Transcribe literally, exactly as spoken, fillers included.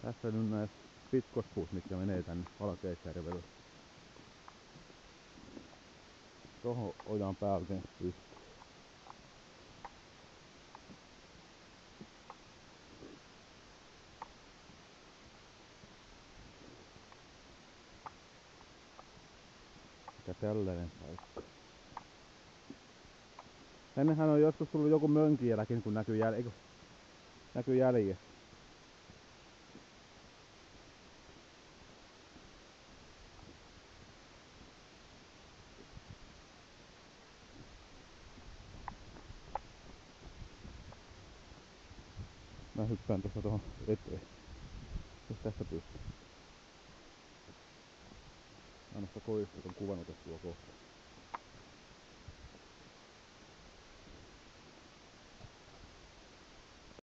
Tässä nyt näistä pitkospuut, mitkä menee tänne Valkeisjärvelle. Tohon ojan päälle pystyy. Ja tällainen paikka. Tännehän on joskus tullut joku mönkijäläkin, kun näkyy jäl... Eiku... näkyy jäljet. Mä hyppään tuossa tuohon eteen, jos tästä pystyy. Anna sitä koista, että on kuvan otettua kohta.